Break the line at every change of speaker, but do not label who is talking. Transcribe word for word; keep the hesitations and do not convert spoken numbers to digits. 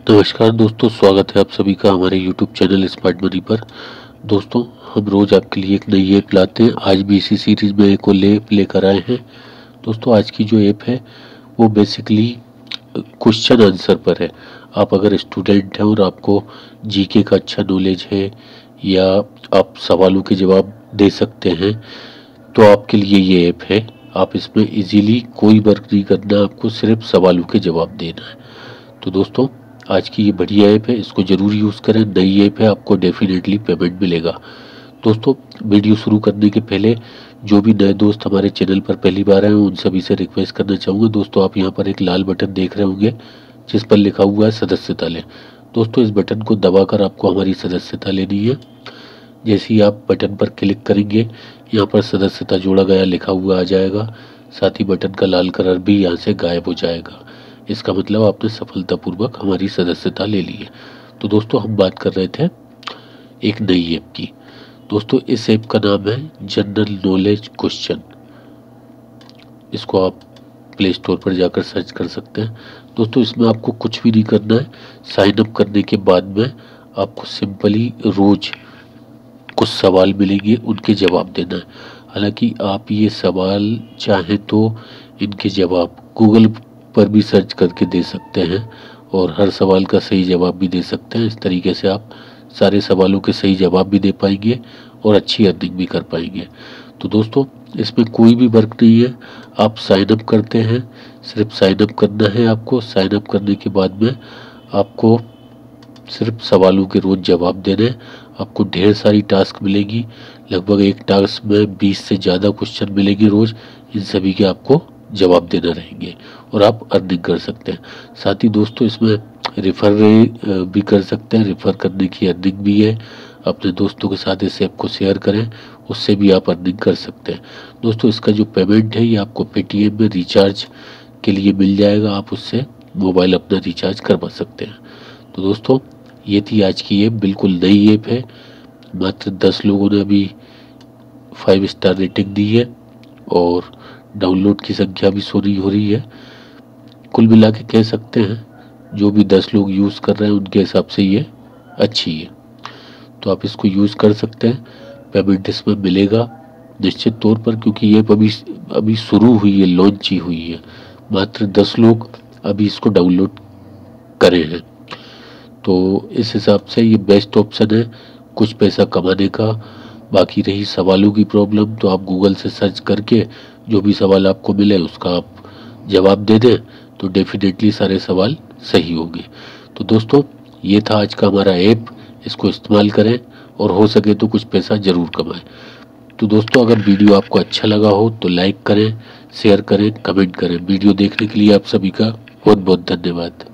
नमस्कार दोस्तों, स्वागत है आप सभी का हमारे यूट्यूब चैनल स्मार्ट मनी पर। दोस्तों, हम रोज़ आपके लिए एक नई ऐप लाते हैं। आज भी इसी सीरीज़ में एक और ऐप लेकर आए हैं। दोस्तों, आज की जो ऐप है वो बेसिकली क्वेश्चन आंसर पर है। आप अगर स्टूडेंट हैं और आपको जीके का अच्छा नॉलेज है या आप सवालों के जवाब दे सकते हैं तो आपके लिए ये ऐप है। आप इसमें इजीली कोई वर्क नहीं करना, आपको सिर्फ सवालों के जवाब देना है। तो दोस्तों, आज की ये बढ़िया ऐप है, इसको ज़रूर यूज़ करें। नई ऐप है, आपको डेफिनेटली पेमेंट मिलेगा। दोस्तों, वीडियो शुरू करने के पहले जो भी नए दोस्त हमारे चैनल पर पहली बार आए हैं उन सभी से रिक्वेस्ट करना चाहूँगा। दोस्तों, आप यहाँ पर एक लाल बटन देख रहे होंगे जिस पर लिखा हुआ है सदस्यता लें। दोस्तों, इस बटन को दबाकर आपको हमारी सदस्यता लेनी है। जैसे ही आप बटन पर क्लिक करेंगे, यहाँ पर सदस्यता जोड़ा गया लिखा हुआ आ जाएगा। साथ ही बटन का लाल कलर भी यहाँ से गायब हो जाएगा। इसका मतलब आपने सफलतापूर्वक हमारी सदस्यता ले ली है। तो दोस्तों, हम बात कर रहे थे एक नई ऐप की। दोस्तों, इस ऐप का नाम है जनरल नॉलेज क्वेश्चन। इसको आप प्ले स्टोर पर जाकर सर्च कर सकते हैं। दोस्तों, इसमें आपको कुछ भी नहीं करना है। साइन अप करने के बाद में आपको सिंपली रोज कुछ सवाल मिलेंगे, उनके जवाब देना है। हालांकि आप ये सवाल चाहें तो इनके जवाब गूगल पर भी सर्च करके दे सकते हैं और हर सवाल का सही जवाब भी दे सकते हैं। इस तरीके से आप सारे सवालों के सही जवाब भी दे पाएंगे और अच्छी अर्निंग भी कर पाएंगे। तो दोस्तों, इसमें कोई भी वर्क नहीं है। आप साइन अप करते हैं, सिर्फ साइन अप करना है आपको। साइन अप करने के बाद में आपको सिर्फ सवालों के रोज जवाब देने। आपको ढेर सारी टास्क मिलेगी, लगभग एक टास्क में बीस से ज़्यादा क्वेश्चन मिलेंगे रोज। इन सभी के आपको जवाब देना रहेंगे और आप अर्निंग कर सकते हैं। साथ ही दोस्तों, इसमें रेफर भी कर सकते हैं। रेफर करने की अर्निंग भी है। अपने दोस्तों के साथ इस ऐप को शेयर करें, उससे भी आप अर्निंग कर सकते हैं। दोस्तों, इसका जो पेमेंट है ये आपको पेटीएम में रिचार्ज के लिए मिल जाएगा। आप उससे मोबाइल अपना रिचार्ज करवा सकते हैं। तो दोस्तों, ये थी आज की ऐप। बिल्कुल नई ऐप है। मात्र दस लोगों ने अभी फाइव स्टार रेटिंग दी है और डाउनलोड की संख्या भी सोनी हो रही है। कुल मिला के कह सकते हैं जो भी दस लोग यूज़ कर रहे हैं उनके हिसाब से ये अच्छी है। तो आप इसको यूज़ कर सकते हैं। पेमेंट इसमें मिलेगा निश्चित तौर पर, क्योंकि ये अभी अभी शुरू हुई है, लॉन्च ही हुई है। मात्र दस लोग अभी इसको डाउनलोड करे हैं। तो इस हिसाब से ये बेस्ट ऑप्शन है कुछ पैसा कमाने का। बाकी रही सवालों की प्रॉब्लम, तो आप गूगल से सर्च करके जो भी सवाल आपको मिले उसका आप जवाब दे दें तो डेफिनेटली सारे सवाल सही होंगे। तो दोस्तों, ये था आज का हमारा ऐप। इसको इस्तेमाल करें और हो सके तो कुछ पैसा ज़रूर कमाएं। तो दोस्तों, अगर वीडियो आपको अच्छा लगा हो तो लाइक करें, शेयर करें, कमेंट करें। वीडियो देखने के लिए आप सभी का बहुत बहुत धन्यवाद।